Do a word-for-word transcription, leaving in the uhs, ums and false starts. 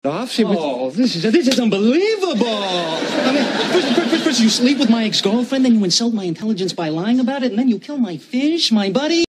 off. She was... Oh, this is this is unbelievable. I mean, first, first, first, first you sleep with my ex-girlfriend, then you insult my intelligence by lying about it, and then you kill my fish, my buddy.